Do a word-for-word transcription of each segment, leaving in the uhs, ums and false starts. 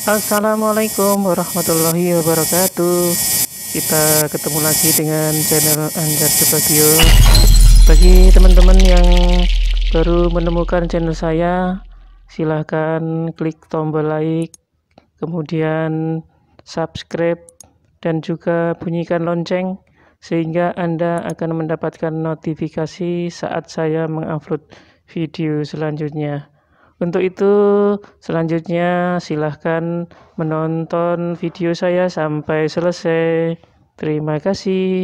Assalamualaikum warahmatullahi wabarakatuh. Kita ketemu lagi dengan channel Anjar Subagio. Bagi teman-teman yang baru menemukan channel saya, silahkan klik tombol like, kemudian subscribe, dan juga bunyikan lonceng sehingga Anda akan mendapatkan notifikasi saat saya mengupload video selanjutnya. Untuk itu, selanjutnya silahkan menonton video saya sampai selesai. Terima kasih.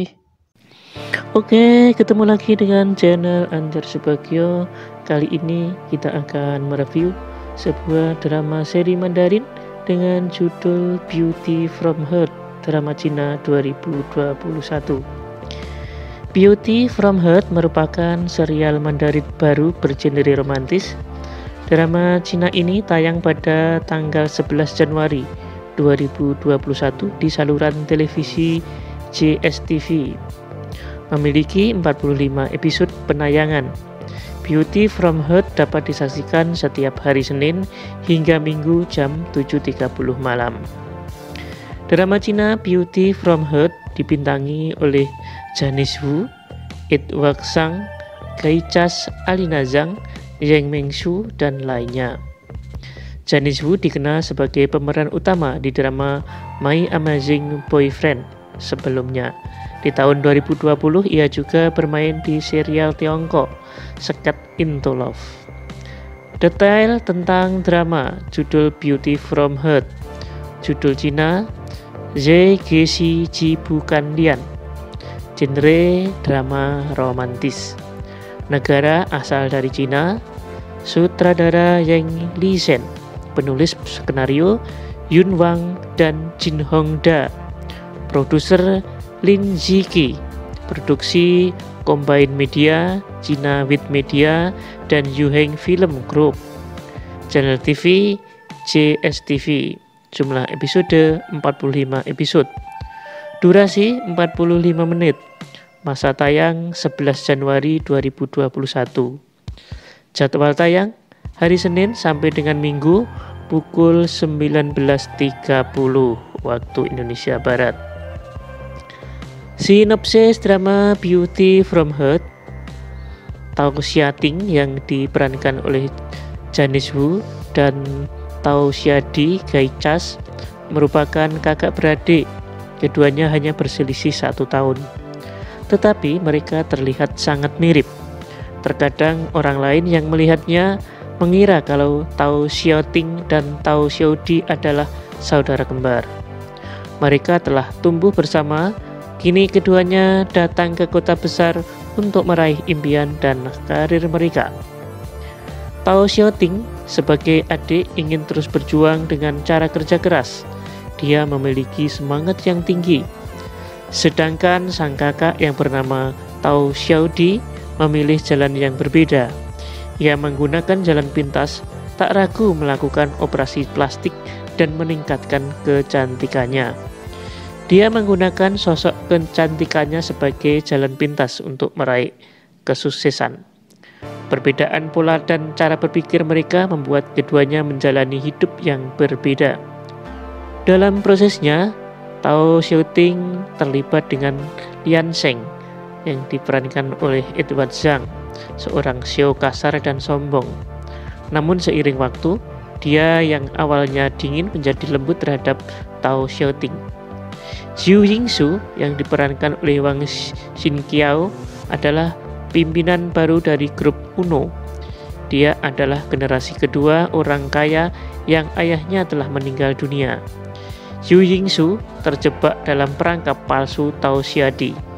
Oke, ketemu lagi dengan channel Anjar Subagio. Kali ini kita akan mereview sebuah drama seri Mandarin dengan judul Beauty from Heart, drama Cina dua ribu dua puluh satu. Beauty from Heart merupakan serial Mandarin baru bergenre romantis. Drama Cina ini tayang pada tanggal sebelas Januari dua ribu dua puluh satu di saluran televisi J S T V. Memiliki empat puluh lima episode penayangan. Beauty from Heart dapat disaksikan setiap hari Senin hingga Minggu jam tujuh tiga puluh malam. Drama Cina Beauty from Heart dibintangi oleh Janice Wu, Edward Zhang, Gai Chas, Alina Zhang, Yang Mengshu, dan lainnya. Janice Wu dikenal sebagai pemeran utama di drama My Amazing Boyfriend sebelumnya. Di tahun dua ribu dua puluh ia juga bermain di serial Tiongkok Secret into Love. Detail tentang drama judul Beauty from Heart. Judul Cina Zhe Gexi Ji Bukan Lian. Genre drama romantis. Negara asal dari Cina. Sutradara Yang Lizhen. Penulis skenario Yun Wang dan Jin Hongda. Produser Lin Ziki. Produksi Combine Media, China with Media, dan Yuheng Film Group. Channel T V J S T V. Jumlah episode empat puluh lima episode. Durasi empat puluh lima menit. Masa tayang sebelas Januari dua ribu dua puluh satu. Jadwal tayang hari Senin sampai dengan Minggu pukul sembilan belas tiga puluh waktu Indonesia Barat. Sinopsis drama Beauty from Heart. Tao Xiating yang diperankan oleh Janice Wu dan Tao Xiadi Gai Chas merupakan kakak beradik. Keduanya hanya berselisih satu tahun. Tetapi mereka terlihat sangat mirip. Terkadang orang lain yang melihatnya mengira kalau Tao Xiaoting dan Tao Xiaodi adalah saudara kembar. Mereka telah tumbuh bersama, kini keduanya datang ke kota besar untuk meraih impian dan karir mereka. Tao Xiaoting sebagai adik ingin terus berjuang dengan cara kerja keras. Dia memiliki semangat yang tinggi. Sedangkan sang kakak yang bernama Tao Xiaodi memilih jalan yang berbeda. Ia menggunakan jalan pintas, tak ragu melakukan operasi plastik dan meningkatkan kecantikannya. Dia menggunakan sosok kecantikannya sebagai jalan pintas untuk meraih kesuksesan. Perbedaan pola dan cara berpikir mereka membuat keduanya menjalani hidup yang berbeda. Dalam prosesnya, Tao Xiaoting terlibat dengan Lian Sheng yang diperankan oleh Edward Zhang, seorang xiao kasar dan sombong. Namun seiring waktu, dia yang awalnya dingin menjadi lembut terhadap Tao Xiaoting. Zhu Yingsu yang diperankan oleh Wang Xinqiao adalah pimpinan baru dari grup Uno. Dia adalah generasi kedua orang kaya yang ayahnya telah meninggal dunia. Zhu Yingsu terjebak dalam perangkap palsu Tao Xiadi.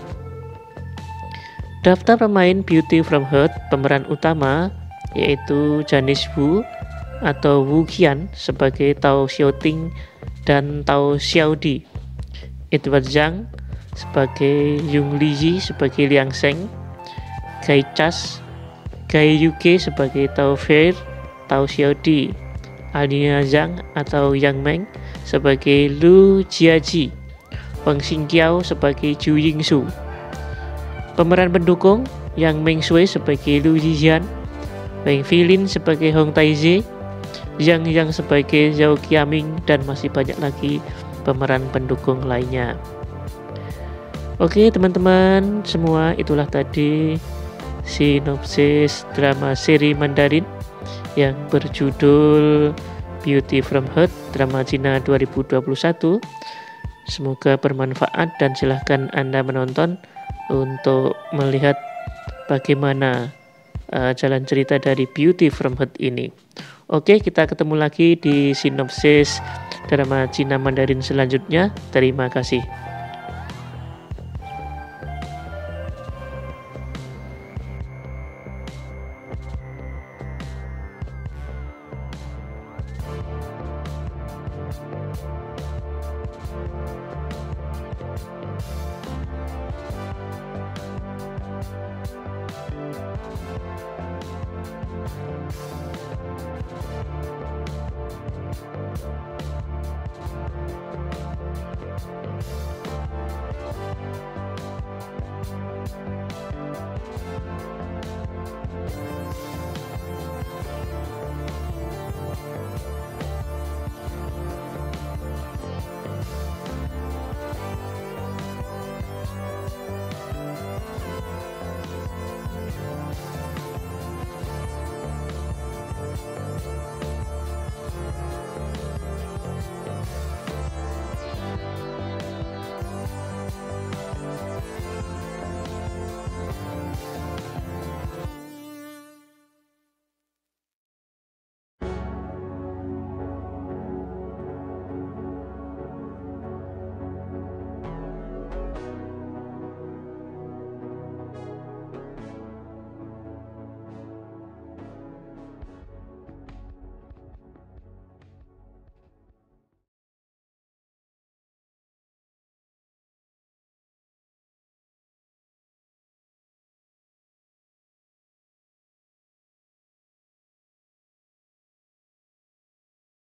Daftar pemain Beauty from Heart pemeran utama yaitu Janice Wu atau Wu Qian sebagai Tao Xiaoting dan Tao Xiaodi, Edward Zhang sebagai Yung Liji sebagai Liang Sheng, Gai Chas, Gai Yuke sebagai Tao Fair, Tao Xiaodi, Alina Zhang atau Yang Meng sebagai Lu Jiaji, Wang Xinqiao sebagai Zhu Yingsu. Pemeran pendukung Yang Mengshui sebagai Lu Yixian, Wang Filin sebagai Hong Taizhe, Yang Yang sebagai Zhao Qiaming, dan masih banyak lagi pemeran pendukung lainnya. Oke teman-teman semua, itulah tadi sinopsis drama seri Mandarin yang berjudul Beauty from Heart, drama Cina dua ribu dua puluh satu. Semoga bermanfaat dan silahkan Anda menonton untuk melihat bagaimana uh, jalan cerita dari Beauty from Heart ini. Oke, kita ketemu lagi di sinopsis drama Cina Mandarin selanjutnya. Terima kasih.